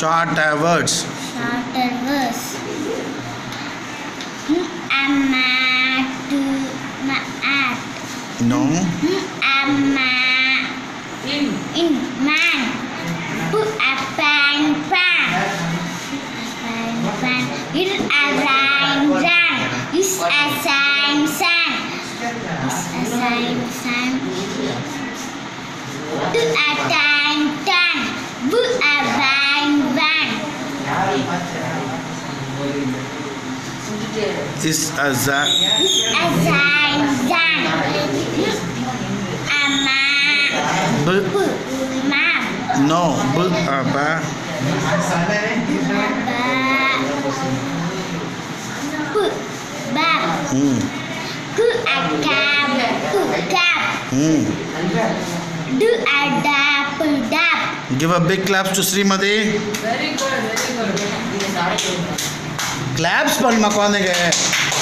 Shorter words. Shorter words. No. In man. Put a pan. It a ran. Is a sign. Do a tan. Put a van. Is a za. Is a sign. B. No. B. A ba. Ku a cab. Do a dap. Give a big claps to Srimati. Very good. Claps पर मकान गए